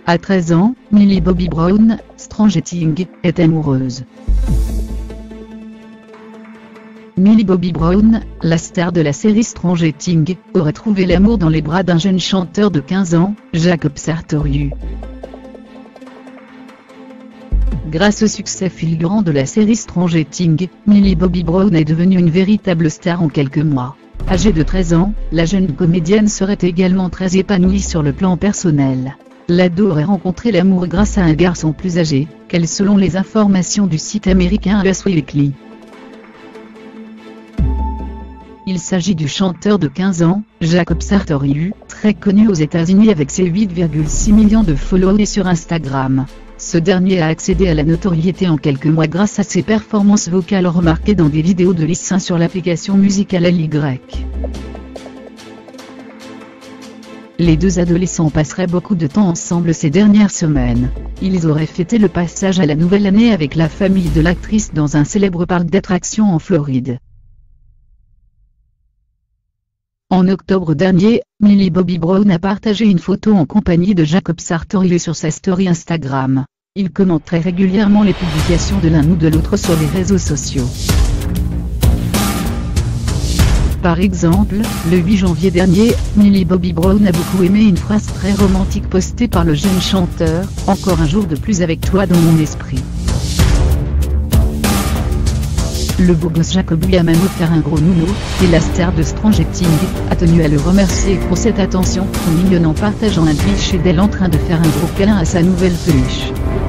À 13 ans, Millie Bobby Brown, Stranger Things, est amoureuse. Millie Bobby Brown, la star de la série Stranger Things, aurait trouvé l'amour dans les bras d'un jeune chanteur de 15 ans, Jacob Sartorius. Grâce au succès fulgurant de la série Stranger Things, Millie Bobby Brown est devenue une véritable star en quelques mois. Âgée de 13 ans, la jeune comédienne serait également très épanouie sur le plan personnel. L'ado aurait rencontré l'amour grâce à un garçon plus âgé qu'elle selon les informations du site américain Us Weekly. Il s'agit du chanteur de 15 ans, Jacob Sartorius, très connu aux États-Unis avec ses 8,6 millions de followers sur Instagram. Ce dernier a accédé à la notoriété en quelques mois grâce à ses performances vocales remarquées dans des vidéos de lycéens sur l'application musicale LY. Les deux adolescents passeraient beaucoup de temps ensemble ces dernières semaines. Ils auraient fêté le passage à la nouvelle année avec la famille de l'actrice dans un célèbre parc d'attractions en Floride. En octobre dernier, Millie Bobby Brown a partagé une photo en compagnie de Jacob Sartorius sur sa story Instagram. Il commente très régulièrement les publications de l'un ou de l'autre sur les réseaux sociaux. Par exemple, le 8 janvier dernier, Millie Bobby Brown a beaucoup aimé une phrase très romantique postée par le jeune chanteur, « Encore un jour de plus avec toi dans mon esprit ». Le beau gosse Jacob lui a même offert un gros nounou, et la star de Stranger Things a tenu à le remercier pour cette attention trop mignonne en partageant un cliché d'elle en train de faire un gros câlin à sa nouvelle peluche.